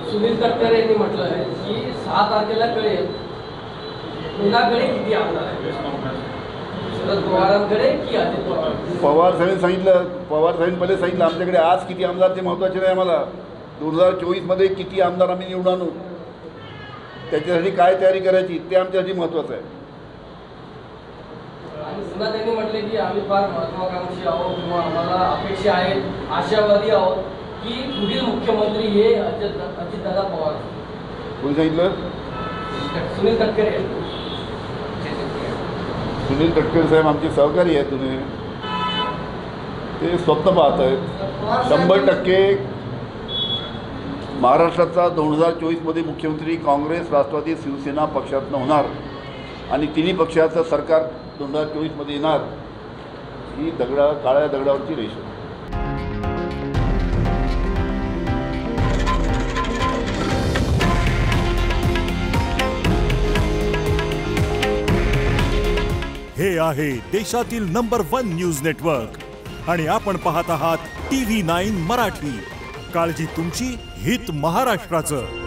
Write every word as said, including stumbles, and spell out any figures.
सुनील तटकरे यांनी म्हटलं आहे की सहा तारखेला कळेल पुण्याकडे किती आमदार आहेत, शरद पवारांकडे की अजित पवार. पवार साहेबांनी सांगितलं, पवार साहेबांनी पहिले सांगितलं आमच्याकडे आज किती आमदार ते महत्त्वाचे नाही आम्हाला. दोन हजार चोवीसमध्ये किती आमदार आम्ही निवडून आणू, त्याच्यासाठी काय तयारी करायची ते आमच्यासाठी महत्त्वाचं आहे. आणि पुन्हा त्यांनी म्हटले की आम्ही फार महत्वाकांक्षी आहोत किंवा आम्हाला अपेक्षा आहेत, आशावादी आहोत की पुढील मुख्यमंत्री हे अजित अजितदादा पवार. कोणी सांगितलं? सुनील तटकरे. सुनील तटकरे साहेब आमचे सहकारी आहेत. तुम्ही ते स्वप्न पाहत आहेत. शंभर टक्के महाराष्ट्राचा दोन हजार चोवीसमध्ये मुख्यमंत्री काँग्रेस, राष्ट्रवादी, शिवसेना पक्षातनं होणार आणि तिन्ही पक्षाचं सरकार दोन हजार चोवीसमध्ये येणार. ही दगडा काळ्या दगडावरची रेष आहे. हे आहे देशातील नंबर वन न्यूज नेटवर्क आणि आपण पाहत आहात टी व्ही नाईन मराठी. काळजी तुमची, हित महाराष्ट्राचं.